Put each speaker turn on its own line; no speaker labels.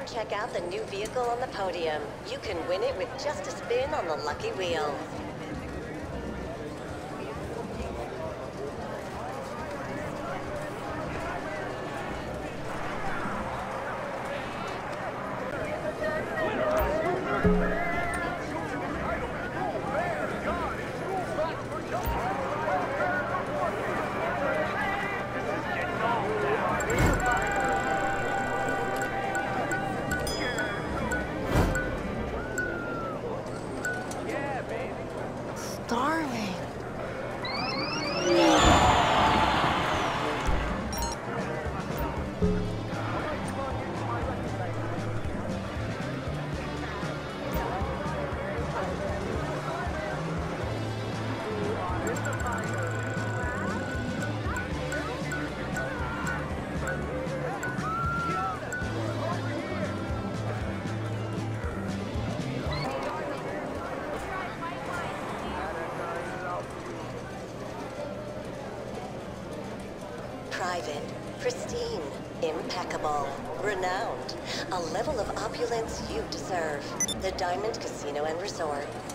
Come check out the new vehicle on the podium. You can win it with just a spin on the lucky wheel.
Starving.
Private, pristine, impeccable, renowned. A level of opulence you deserve. The Diamond Casino and Resort.